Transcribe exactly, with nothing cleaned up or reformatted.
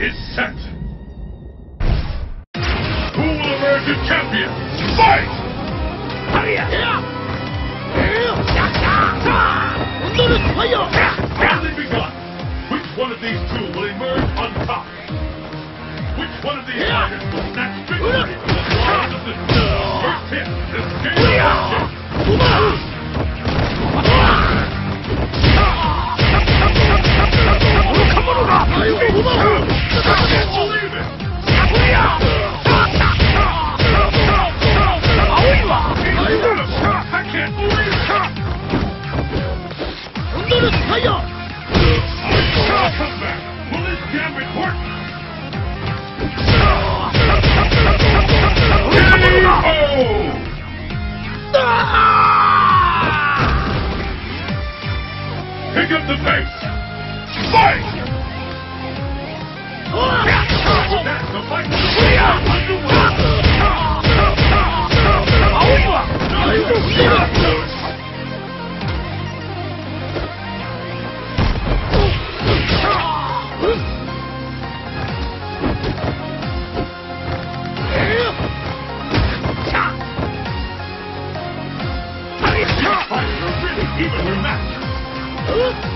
is set. Who will emerge as champion? Fight! Only begun. Which one of these two will emerge on top? Which one of these fighters will snatch victory from the jaws of the first hit? This game is pick up the pace! Fight! That's the fight! These fighters are really evenly matched.